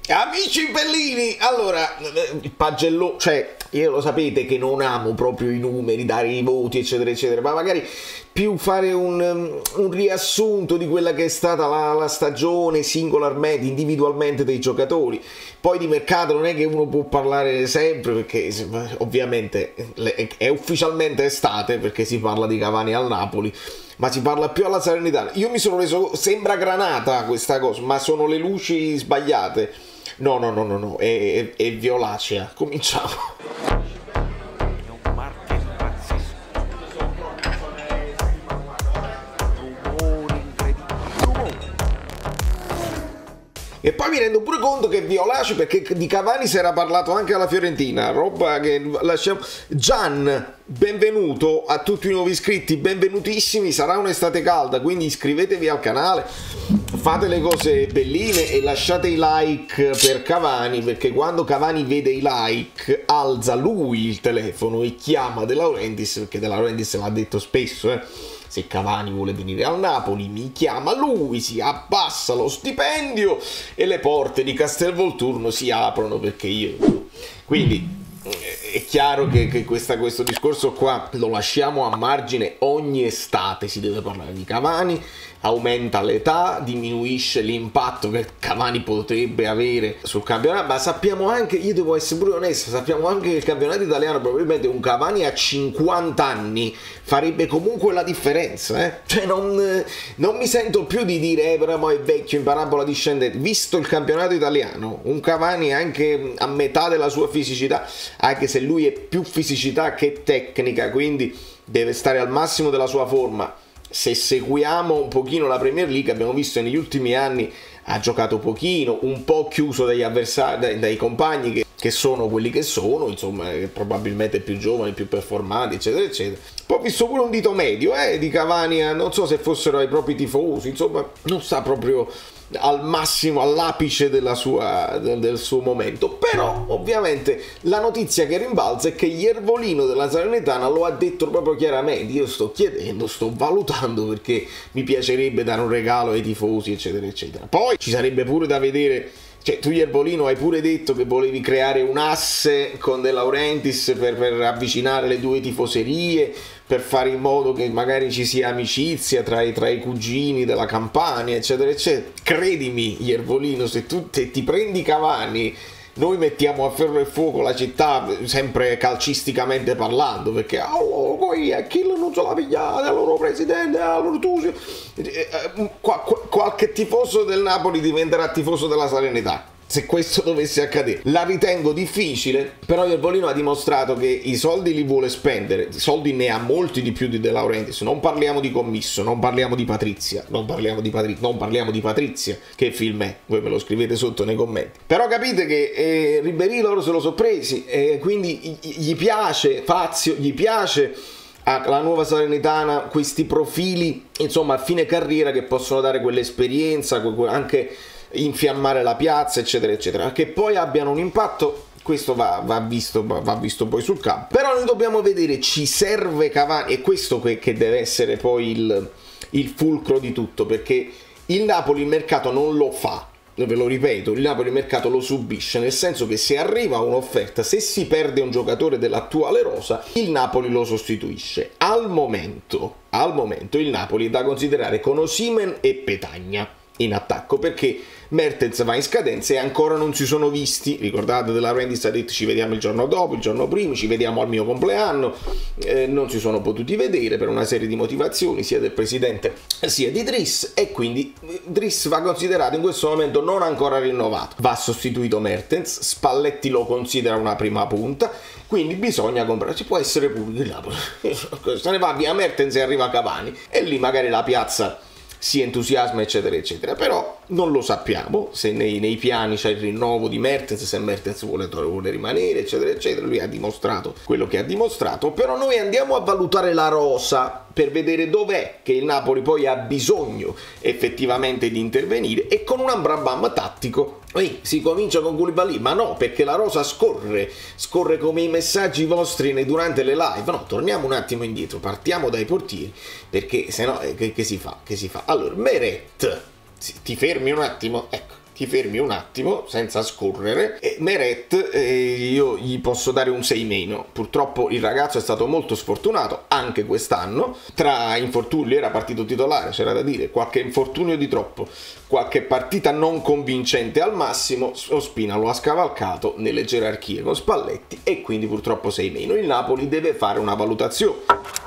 Amici bellini, allora, il pagellone, cioè, io lo sapete che non amo proprio i numeri, dare i voti, eccetera, eccetera, ma magari più fare un riassunto di quella che è stata la stagione singolarmente, individualmente dei giocatori. Poi di mercato non è che uno può parlare sempre, perché ovviamente è ufficialmente estate, perché si parla di Cavani al Napoli, ma si parla più alla Salernitana. Io mi sono reso, sembra granata questa cosa, ma sono le luci sbagliate. No, è violacea. Cominciamo. E poi mi rendo pure conto che è violaceo, perché di Cavani si era parlato anche alla Fiorentina, roba che lasciamo. Gian, benvenuto a tutti i nuovi iscritti, benvenutissimi, sarà un'estate calda, quindi iscrivetevi al canale, fate le cose belline e lasciate i like per Cavani, perché quando Cavani vede i like alza lui il telefono e chiama De Laurentiis, perché De Laurentiis l'ha detto spesso, se Cavani vuole venire al Napoli mi chiama lui, si abbassa lo stipendio e le porte di Castelvolturno si aprono, perché io... Quindi è chiaro che questo discorso qua lo lasciamo a margine. Ogni estate si deve parlare di Cavani, aumenta l'età, diminuisce l'impatto che Cavani potrebbe avere sul campionato, ma sappiamo anche, io devo essere pure onesto, sappiamo anche che il campionato italiano, probabilmente un Cavani a 50 anni farebbe comunque la differenza, Cioè non mi sento più di dire però è vecchio in parabola discendente. Visto il campionato italiano, un Cavani anche a metà della sua fisicità, anche se lui è più fisicità che tecnica, quindi deve stare al massimo della sua forma. Se seguiamo un pochino la Premier League, abbiamo visto negli ultimi anni ha giocato pochino, un po' chiuso dagli avversari, dai compagni che sono quelli che sono, insomma, probabilmente più giovani, più performanti, eccetera, eccetera. Poi ho visto pure un dito medio di Cavani, non so se fossero ai propri tifosi, insomma, non sta proprio al massimo, all'apice del suo momento. Però ovviamente la notizia che rimbalza è che Iervolino della Salernitana lo ha detto proprio chiaramente: io sto chiedendo, sto valutando, perché mi piacerebbe dare un regalo ai tifosi, eccetera eccetera. Poi ci sarebbe pure da vedere, cioè tu Iervolino hai pure detto che volevi creare un asse con De Laurentiis per avvicinare le due tifoserie, per fare in modo che magari ci sia amicizia tra i cugini della Campania, eccetera eccetera. Credimi Iervolino, se tu ti prendi Cavani, noi mettiamo a ferro e fuoco la città, sempre calcisticamente parlando, perché poi Achille non ce l'ha pigliata, il loro presidente, loro tu, qualche tifoso del Napoli diventerà tifoso della Salernità, se questo dovesse accadere. La ritengo difficile, però Iervolino ha dimostrato che i soldi li vuole spendere, i soldi ne ha molti di più di De Laurentiis. Non parliamo di Commisso, non parliamo di Patrizia, non parliamo di Patrizia, che film è? Voi me lo scrivete sotto nei commenti. Però capite che Ribéry loro se lo sono presi, quindi gli piace Fazio, gli piace la nuova Salernitana, questi profili, insomma, a fine carriera, che possono dare quell'esperienza, anche infiammare la piazza, eccetera eccetera, che poi abbiano un impatto. Questo va visto poi sul campo. Però noi dobbiamo vedere, ci serve Cavani, e questo che deve essere poi il fulcro di tutto, perché il Napoli il mercato non lo fa, ve lo ripeto, il Napoli il mercato lo subisce, nel senso che se arriva un'offerta, se si perde un giocatore dell'attuale rosa, il Napoli lo sostituisce. Al momento il Napoli è da considerare con Osimhen e Petagna in attacco, perché Mertens va in scadenza e ancora non si sono visti. Ricordate, De Laurentiis ha detto ci vediamo il giorno dopo, il giorno prima, ci vediamo al mio compleanno, non si sono potuti vedere per una serie di motivazioni sia del presidente sia di Driss, e quindi Driss va considerato in questo momento non ancora rinnovato, va sostituito Mertens. Spalletti lo considera una prima punta, quindi bisogna comprare. Ci può essere pure se ne va via Mertens e arriva Cavani, e lì magari la piazza si entusiasma, eccetera eccetera. Però non lo sappiamo se nei piani c'è il rinnovo di Mertens, se Mertens vuole rimanere, eccetera eccetera. Lui ha dimostrato quello che ha dimostrato, però noi andiamo a valutare la rosa per vedere dov'è che il Napoli poi ha bisogno effettivamente di intervenire, e con un ambrabam tattico si comincia con Koulibaly, ma no, perché la rosa scorre come i messaggi vostri durante le live. No, torniamo un attimo indietro, partiamo dai portieri, perché se no che si fa? Allora, Meret, ti fermi un attimo, ecco, ti fermi un attimo senza scorrere. E Meret, io gli posso dare un 6-. Purtroppo il ragazzo è stato molto sfortunato anche quest'anno, tra infortuni era partito titolare, c'era da dire, qualche infortunio di troppo, qualche partita non convincente al massimo, Ospina lo ha scavalcato nelle gerarchie con Spalletti e quindi purtroppo 6-. Il Napoli deve fare una valutazione.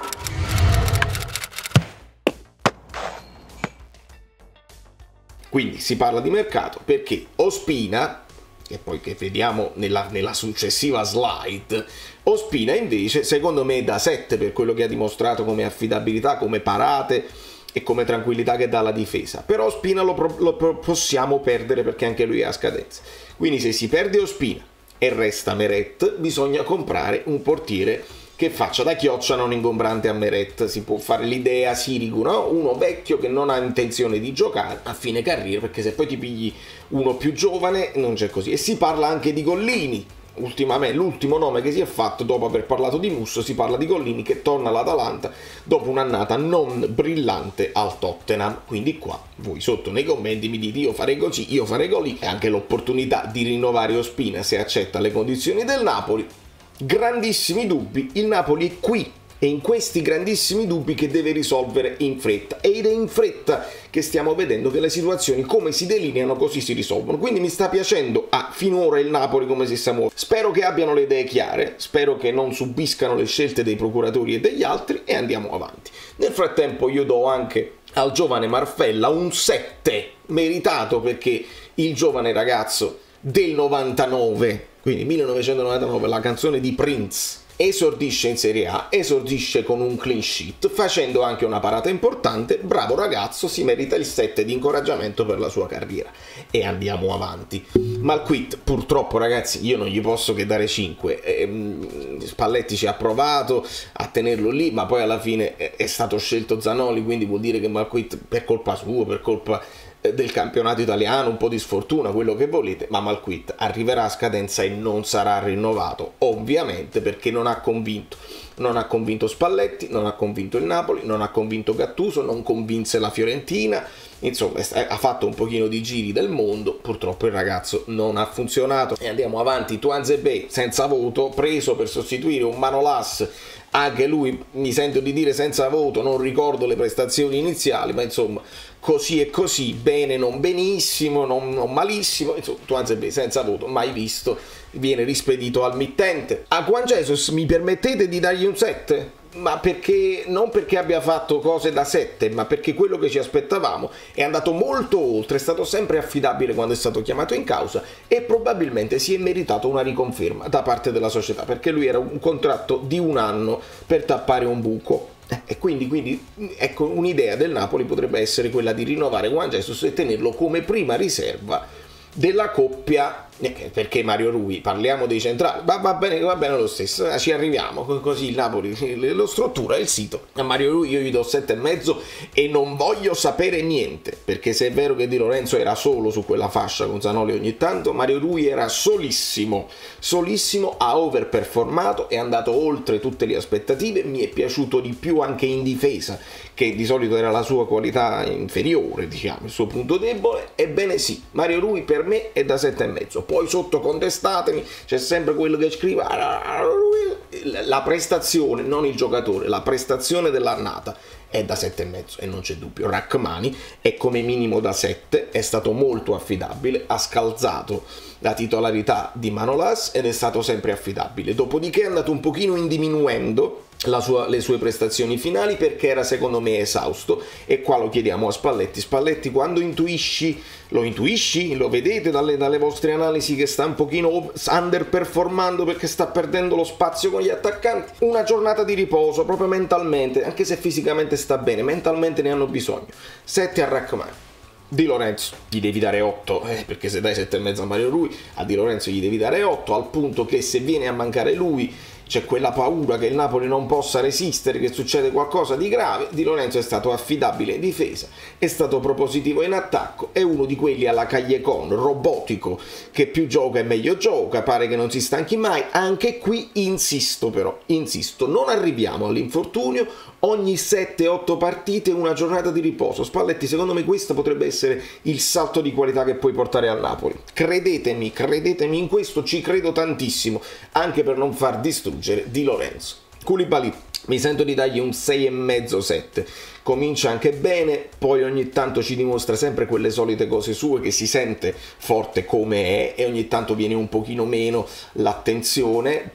Quindi si parla di mercato perché Ospina, e poi che vediamo nella successiva slide, Ospina invece secondo me è da 7 per quello che ha dimostrato come affidabilità, come parate e come tranquillità che dà alla difesa. Però Ospina lo possiamo perdere perché anche lui è a scadenza. Quindi se si perde Ospina e resta Meret, bisogna comprare un portiere che faccia da chioccia non ingombrante a Meret. Si può fare l'idea Sirigu, no? Uno vecchio che non ha intenzione di giocare a fine carriera, perché se poi ti pigli uno più giovane non c'è così. E si parla anche di Gollini. Ultimamente l'ultimo nome che si è fatto dopo aver parlato di Musso, si parla di Gollini che torna all'Atalanta dopo un'annata non brillante al Tottenham. Quindi qua voi sotto nei commenti mi dite io farei così, io farei così, e anche l'opportunità di rinnovare Ospina se accetta le condizioni del Napoli. Grandissimi dubbi, il Napoli è qui, è in questi grandissimi dubbi che deve risolvere in fretta, ed è in fretta che stiamo vedendo che le situazioni come si delineano così si risolvono. Quindi mi sta piacendo finora il Napoli come si sta muovendo. Spero che abbiano le idee chiare, spero che non subiscano le scelte dei procuratori e degli altri e andiamo avanti. Nel frattempo io do anche al giovane Marfella un 7 meritato, perché il giovane ragazzo del 99, quindi 1999, la canzone di Prince, esordisce in Serie A, esordisce con un clean sheet, facendo anche una parata importante. Bravo ragazzo, si merita il 7 di incoraggiamento per la sua carriera. E andiamo avanti. Malquit, purtroppo ragazzi, io non gli posso che dare 5. Spalletti ci ha provato a tenerlo lì, ma poi alla fine è stato scelto Zanoli, quindi vuol dire che Malquit, per colpa sua, per colpa del campionato italiano, un po' di sfortuna, quello che volete, ma Malquit arriverà a scadenza e non sarà rinnovato, ovviamente, perché non ha convinto Spalletti, non ha convinto il Napoli, non ha convinto Gattuso, non convinse la Fiorentina, insomma ha fatto un pochino di giri del mondo, purtroppo il ragazzo non ha funzionato. E andiamo avanti. Tuanzebe senza voto, preso per sostituire un Manolas, anche lui mi sento di dire senza voto, non ricordo le prestazioni iniziali, ma insomma così e così, bene non benissimo, non malissimo, insomma Tuanzebe senza voto, mai visto, viene rispedito al mittente. A Juan Jesus mi permettete di dargli un 7? Ma perché non perché abbia fatto cose da 7, ma perché quello che ci aspettavamo è andato molto oltre, è stato sempre affidabile quando è stato chiamato in causa e probabilmente si è meritato una riconferma da parte della società, perché lui era un contratto di 1 anno per tappare un buco. E quindi ecco, un'idea del Napoli potrebbe essere quella di rinnovare Juan Jesus e tenerlo come prima riserva della coppia, perché Mario Rui, parliamo dei centrali, va bene lo stesso, ci arriviamo, così il Napoli lo struttura il sito. A Mario Rui io gli do 7,5 e non voglio sapere niente, perché se è vero che Di Lorenzo era solo su quella fascia con Zanoli ogni tanto, Mario Rui era solissimo, ha overperformato, è andato oltre tutte le aspettative, mi è piaciuto di più anche in difesa, che di solito era la sua qualità inferiore, diciamo, il suo punto debole. Ebbene sì, Mario Rui per me è da 7,5. Poi sotto contestatemi, c'è sempre quello che scrive la prestazione, non il giocatore, la prestazione dell'annata è da 7,5 e non c'è dubbio. Rachmani è come minimo da 7, è stato molto affidabile, ha scalzato la titolarità di Manolas ed è stato sempre affidabile. Dopodiché è andato un pochino in diminuendo le sue prestazioni finali, perché era secondo me esausto, e qua lo chiediamo a Spalletti, quando lo vedete dalle vostre analisi che sta un pochino underperformando perché sta perdendo lo spazio con gli attaccanti? Una giornata di riposo proprio mentalmente, anche se fisicamente sta bene, mentalmente ne hanno bisogno. 7 a Rachmani. Di Lorenzo gli devi dare 8, perché se dai 7,5 a Mario Rui, a Di Lorenzo gli devi dare 8, al punto che se viene a mancare lui c'è quella paura che il Napoli non possa resistere, che succede qualcosa di grave. Di Lorenzo è stato affidabile in difesa, è stato propositivo in attacco, è uno di quelli alla Callecon, robotico, che più gioca e meglio gioca, pare che non si stanchi mai. Anche qui insisto, non arriviamo all'infortunio, ogni 7-8 partite una giornata di riposo. Spalletti, secondo me questo potrebbe essere il salto di qualità che puoi portare al Napoli. Credetemi in questo, ci credo tantissimo, anche per non far distruggere Di Lorenzo. Koulibaly, mi sento di dargli un 6,5-7, comincia anche bene, poi ogni tanto ci dimostra sempre quelle solite cose sue, che si sente forte come è e ogni tanto viene un pochino meno l'attenzione.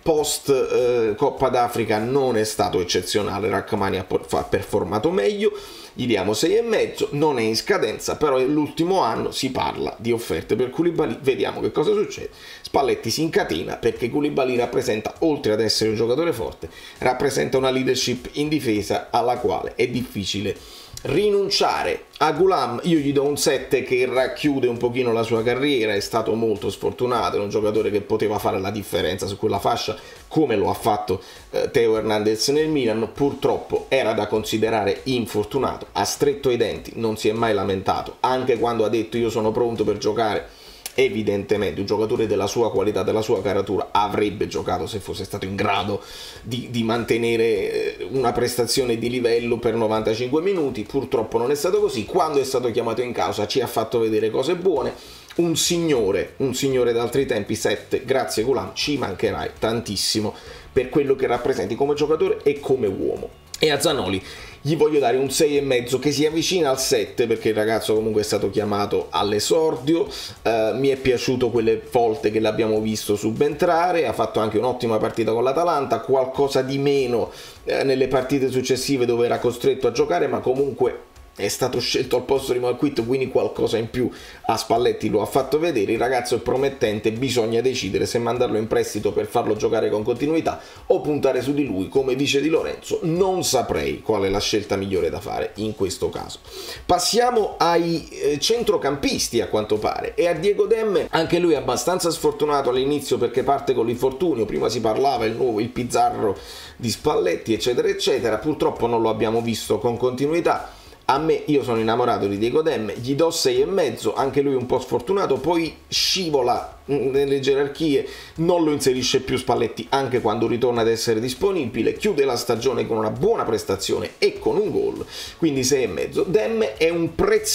Post Coppa d'Africa non è stato eccezionale, Rachmani ha performato meglio, gli diamo 6,5, non è in scadenza, però è l'ultimo anno, si parla di offerte per Koulibaly, vediamo che cosa succede. Spalletti si incatena perché Koulibaly rappresenta, oltre ad essere un giocatore forte, rappresenta una leadership in difesa alla quale è difficile rinunciare. A Ghoulam io gli do un 7 che racchiude un pochino la sua carriera, è stato molto sfortunato, è un giocatore che poteva fare la differenza su quella fascia come lo ha fatto Theo Hernandez nel Milan, purtroppo era da considerare infortunato, ha stretto i denti, non si è mai lamentato, anche quando ha detto io sono pronto per giocare. Evidentemente un giocatore della sua qualità, della sua caratura avrebbe giocato se fosse stato in grado di mantenere una prestazione di livello per 95 minuti, purtroppo non è stato così. Quando è stato chiamato in causa ci ha fatto vedere cose buone, un signore d'altri tempi. 7, grazie Ghoulam, ci mancherai tantissimo per quello che rappresenti come giocatore e come uomo. E a Zanoli gli voglio dare un 6,5 che si avvicina al 7 perché il ragazzo comunque è stato chiamato all'esordio, mi è piaciuto quelle volte che l'abbiamo visto subentrare, ha fatto anche un'ottima partita con l'Atalanta, qualcosa di meno nelle partite successive dove era costretto a giocare, ma comunque è stato scelto al posto di Malquit, quindi qualcosa in più a Spalletti lo ha fatto vedere. Il ragazzo è promettente, bisogna decidere se mandarlo in prestito per farlo giocare con continuità o puntare su di lui, come dice Di Lorenzo. Non saprei qual è la scelta migliore da fare in questo caso. Passiamo ai centrocampisti, a quanto pare, e a Diego Demme. Anche lui è abbastanza sfortunato all'inizio perché parte con l'infortunio, prima si parlava il Pizzarro di Spalletti eccetera eccetera, purtroppo non lo abbiamo visto con continuità. Io sono innamorato di Diego Demme, gli do 6,5, anche lui un po' sfortunato, poi scivola nelle gerarchie, non lo inserisce più Spalletti anche quando ritorna ad essere disponibile, chiude la stagione con una buona prestazione e con un gol, quindi 6,5. Demme è una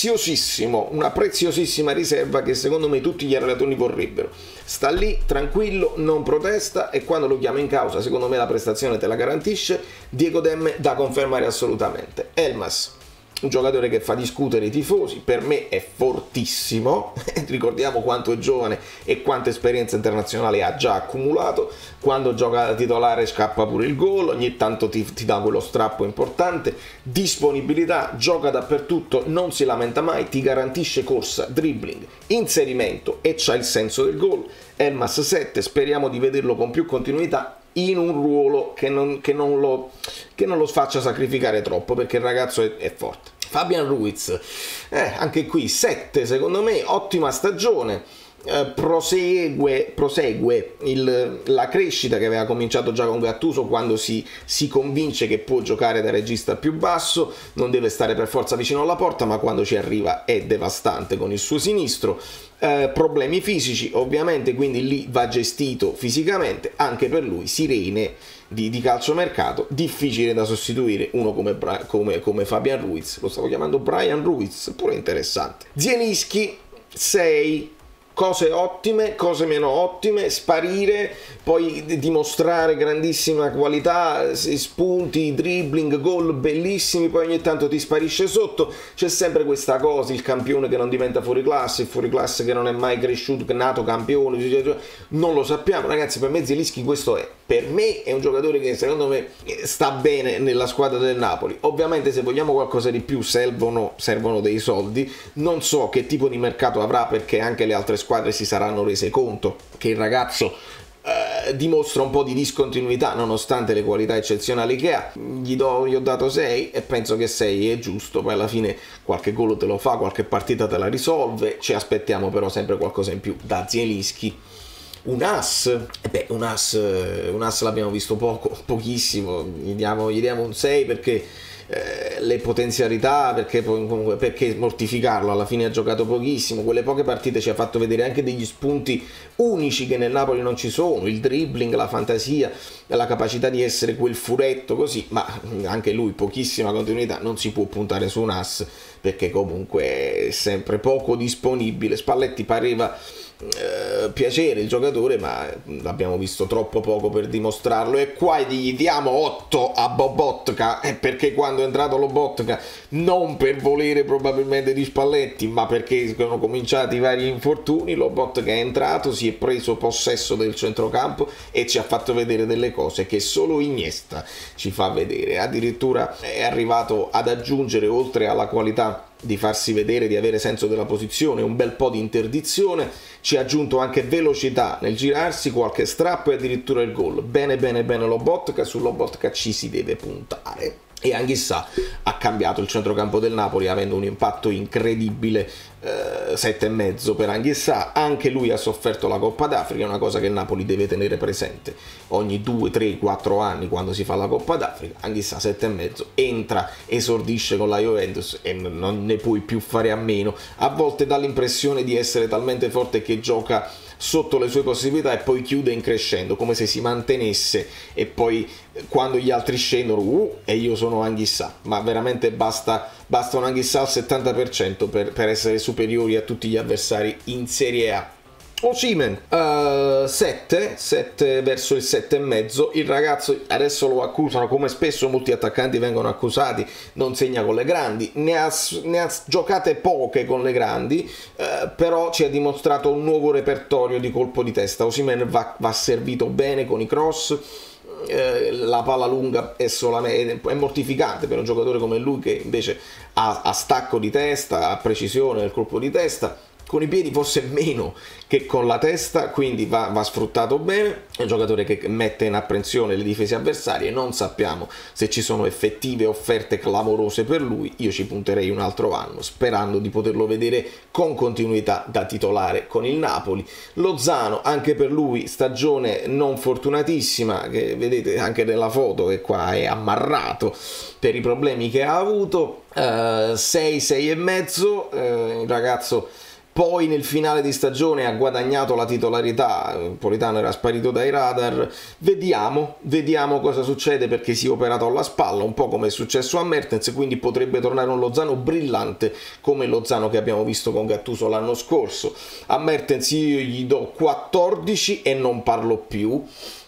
preziosissima riserva che secondo me tutti gli allenatori vorrebbero. Sta lì tranquillo, non protesta e quando lo chiama in causa secondo me la prestazione te la garantisce. Diego Demme da confermare assolutamente. Elmas, un giocatore che fa discutere i tifosi, per me è fortissimo, ricordiamo quanto è giovane e quanta esperienza internazionale ha già accumulato, quando gioca da titolare scappa pure il gol, ogni tanto ti dà quello strappo importante, disponibilità, gioca dappertutto, non si lamenta mai, ti garantisce corsa, dribbling, inserimento e c'ha il senso del gol. Elmas 7, speriamo di vederlo con più continuità in un ruolo che non lo faccia sacrificare troppo, perché il ragazzo è forte. Fabian Ruiz, anche qui 7 secondo me, ottima stagione, prosegue la crescita che aveva cominciato già con Gattuso quando si convince che può giocare da regista più basso, non deve stare per forza vicino alla porta, ma quando ci arriva è devastante con il suo sinistro. Problemi fisici ovviamente, quindi lì va gestito fisicamente, anche per lui sirene di calciomercato, difficile da sostituire uno come Fabian Ruiz, lo stavo chiamando Brian Ruiz, pure interessante. Zielinski 6, cose ottime, cose meno ottime, sparire, poi dimostrare grandissima qualità, spunti, dribbling, gol bellissimi, poi ogni tanto ti sparisce sotto, c'è sempre questa cosa, il campione che non diventa fuori classe, il fuori classe che non è mai cresciuto, nato campione, non lo sappiamo ragazzi. Per me Zielinski questo è, per me è un giocatore che secondo me sta bene nella squadra del Napoli. Ovviamente se vogliamo qualcosa di più servono dei soldi, non so che tipo di mercato avrà, perché anche le altre squadre si saranno rese conto che il ragazzo dimostra un po' di discontinuità nonostante le qualità eccezionali che ha. Gli ho dato 6 e penso che 6 è giusto, poi alla fine qualche gol te lo fa, qualche partita te la risolve, ci aspettiamo però sempre qualcosa in più da Zielinski. Un as l'abbiamo visto pochissimo, gli diamo un 6 perché le potenzialità, perché mortificarlo, alla fine ha giocato pochissimo, quelle poche partite ci ha fatto vedere anche degli spunti unici che nel Napoli non ci sono, il dribbling, la fantasia, la capacità di essere quel furetto così, ma anche lui pochissima continuità, non si può puntare su un ass perché comunque è sempre poco disponibile. Spalletti pareva piacere il giocatore, ma l'abbiamo visto troppo poco per dimostrarlo, e qua gli diamo 8 a Lobotka, perché quando è entrato Lobotka, non per volere probabilmente di Spalletti, ma perché sono cominciati i vari infortuni, Lobotka è entrato, si è preso possesso del centrocampo e ci ha fatto vedere delle cose che solo Iniesta ci fa vedere. Addirittura è arrivato ad aggiungere, oltre alla qualità di farsi vedere, di avere senso della posizione, un bel po' di interdizione, ci ha aggiunto anche velocità nel girarsi, qualche strappo e addirittura il gol. Bene Lobotka, su Lobotka ci si deve puntare. E Anguissa ha cambiato il centrocampo del Napoli, avendo un impatto incredibile, 7,5 per Anguissa. Anche lui ha sofferto la Coppa d'Africa, è una cosa che il Napoli deve tenere presente ogni 2, 3, 4 anni quando si fa la Coppa d'Africa. Anguissa 7,5, entra, esordisce con la Juventus e non ne puoi più fare a meno. A volte dà l'impressione di essere talmente forte che gioca sotto le sue possibilità e poi chiude in crescendo, come se si mantenesse, e poi quando gli altri scendono e io sono Anguissa, ma veramente basta un Anguissa al 70% per essere superiori a tutti gli avversari in Serie A. Osimhen 7 verso il 7,5. Il ragazzo adesso lo accusano, come spesso molti attaccanti vengono accusati, non segna con le grandi, ne ha giocate poche con le grandi, però ci ha dimostrato un nuovo repertorio di colpo di testa. Osimhen va servito bene con i cross, la palla lunga è mortificante per un giocatore come lui, che invece ha stacco di testa, ha precisione nel colpo di testa, con i piedi forse meno che con la testa, quindi va sfruttato bene. È un giocatore che mette in apprensione le difese avversarie, non sappiamo se ci sono effettive offerte clamorose per lui. Io ci punterei un altro anno, sperando di poterlo vedere con continuità da titolare con il Napoli. Lozano, anche per lui stagione non fortunatissima, che vedete anche nella foto che qua è ammarrato per i problemi che ha avuto. 6,5, il ragazzo poi nel finale di stagione ha guadagnato la titolarità, Politano era sparito dai radar. Vediamo cosa succede, perché si è operato alla spalla, un po' come è successo a Mertens, quindi potrebbe tornare un Lozano brillante come il Lozano che abbiamo visto con Gattuso l'anno scorso. A Mertens io gli do 14 e non parlo più.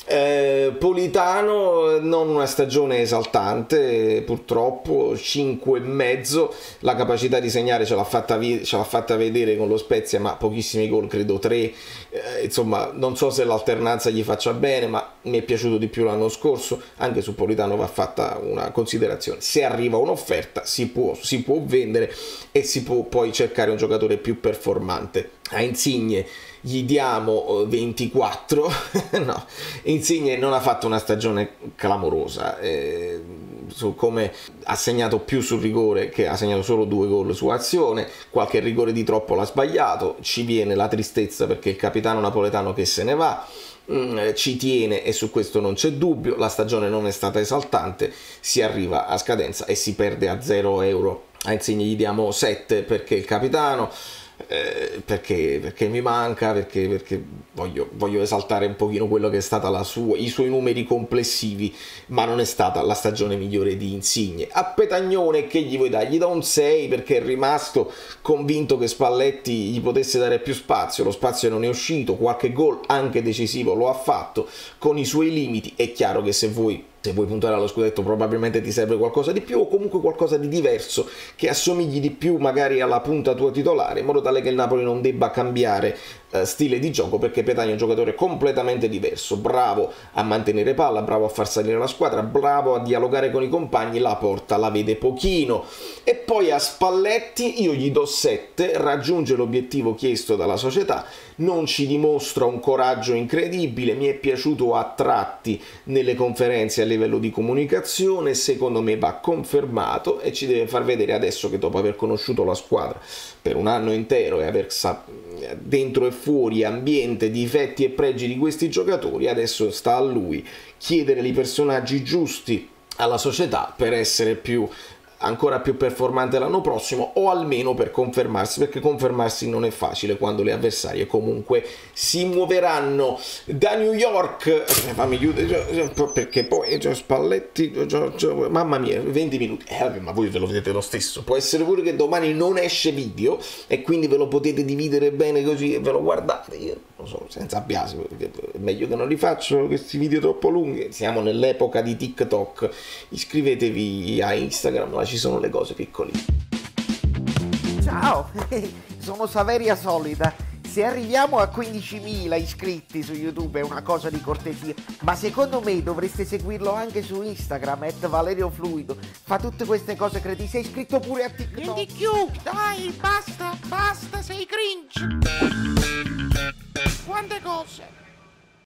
Politano non una stagione esaltante, purtroppo 5,5. La capacità di segnare ce l'ha fatta vedere con lo Spezia, ma pochissimi gol, credo 3. Insomma, non so se l'alternanza gli faccia bene, ma mi è piaciuto di più l'anno scorso. Anche su Politano va fatta una considerazione: se arriva un'offerta si può vendere e si può poi cercare un giocatore più performante. A Insigne gli diamo 24. No, Insigne non ha fatto una stagione clamorosa, su come ha segnato più sul rigore, che ha segnato solo 2 gol su azione, qualche rigore di troppo l'ha sbagliato. Ci viene la tristezza perché il capitano napoletano che se ne va, ci tiene e su questo non c'è dubbio. La stagione non è stata esaltante, si arriva a scadenza e si perde a 0 euro. A Insigne gli diamo 7 perché il capitano, perché mi manca, perché voglio esaltare un pochino quello che è stata i suoi numeri complessivi, ma non è stata la stagione migliore di Insigne. A Petagnone che gli vuoi dare? Gli do un 6 perché è rimasto convinto che Spalletti gli potesse dare più spazio. Lo spazio non è uscito, qualche gol anche decisivo lo ha fatto con i suoi limiti. È chiaro che se vuoi puntare allo scudetto probabilmente ti serve qualcosa di più, o comunque qualcosa di diverso che assomigli di più magari alla punta tua titolare, in modo tale che il Napoli non debba cambiare stile di gioco, perché Petagna è un giocatore completamente diverso, bravo a mantenere palla, bravo a far salire la squadra, bravo a dialogare con i compagni, la porta la vede pochino. E poi a Spalletti io gli do 7, raggiunge l'obiettivo chiesto dalla società, non ci dimostra un coraggio incredibile, mi è piaciuto a tratti nelle conferenze a livello di comunicazione, secondo me va confermato e ci deve far vedere adesso che dopo aver conosciuto la squadra per un anno intero e aver dentro e fuori ambiente, difetti e pregi di questi giocatori, adesso sta a lui chiedere i personaggi giusti alla società per essere più ancora più performante l'anno prossimo, o almeno per confermarsi, perché confermarsi non è facile quando le avversarie comunque si muoveranno. Da New York, fammi chiudere perché poi Spalletti, mamma mia, 20 minuti, ma voi ve lo vedete lo stesso. Può essere pure che domani non esce video e quindi ve lo potete dividere bene così e ve lo guardate. Io lo so, senza biasimo, è meglio che non li faccio questi video troppo lunghi. Siamo nell'epoca di TikTok, iscrivetevi a Instagram, là ci sono le cose piccoline. Ciao, sono Saveria Solida. Se arriviamo a 15.000 iscritti su YouTube è una cosa di cortesia, ma secondo me dovreste seguirlo anche su Instagram, @ValerioFluido. Fa tutte queste cose cretine. Sei iscritto pure a TikTok. Niente più, dai, basta, sei cringe. Quante cose.